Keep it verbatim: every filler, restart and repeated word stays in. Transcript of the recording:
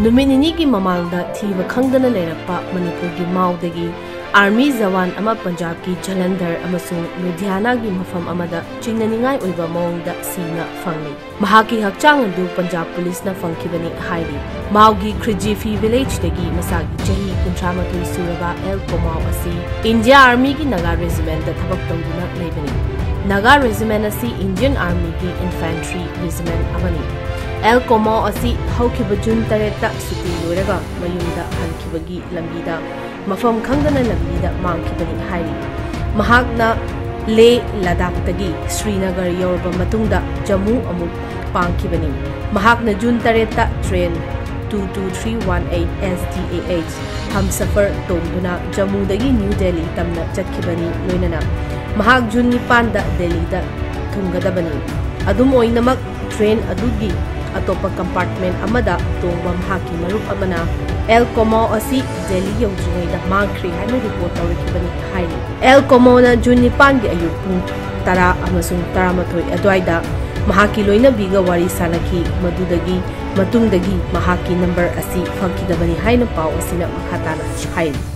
Numit nini ki mamangda thiba khangdana leirakpa Manipur ki mawongda Army Jawan ama Punjab ki Jalandhar amasung Ludhiana ki mafam amada chingnaningai oiba mawongda Shina fangley. Mahakki hakchang adu Punjab police na fangkhibani hairi. Maugi Khridziiphi village dagi mashagi chahi kuntramatui suraba el komau asi India Army ki Naga Regiment da thabak tawduna leibani. Naga Regiment asi Indian Army ki Infantry Regiment amani. El komau asi haukiba June tareta suti loiraga mayumda hankibagi lambida mafam khangdana lambida Mangkhiba hairi. Mahakna Leh Ladakh tagi Srinagar yorba matungda Jammu amuk pangkhibani. Mahakna June tareta train two two three one eight S D A H Hamsafar tongduna Jammu dagi New Delhi tamna chakkhibani loinana. Mahak June nipan da Delhi da thungadabani. Adum oinamak train adugi atopa compartment amada tongba Mahakki marup amana El Komau asi Delhi yaujingaida mangkhre haina report tawrikibani hairi. El Komau na June nipan gi ayuk pung tara amasung taramathoi adwaida Mahakki loina biga wari sanaki madudagi matungdagi Mahakki number asi fangkhidabani haina paw asina makhatana hairi.